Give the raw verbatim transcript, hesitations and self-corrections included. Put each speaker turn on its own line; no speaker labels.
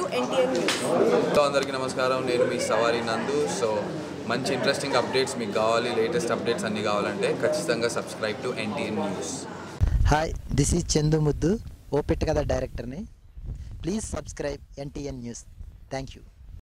N T N News.
So అందరికీ నమస్కారం. నేను మీ సవారి నందు. సో మంచి ఇంట్రెస్టింగ్ అప్డేట్స్ మీకు కావాలి, లేటెస్ట్ అప్డేట్స్ అన్నీ కావాలంటే ఖచ్చితంగా subscribe to N T N News.
Hi, this is Chandu Muddu, O Pitta Katha డైరెక్టర్ని. Please subscribe N T N News. Thank you.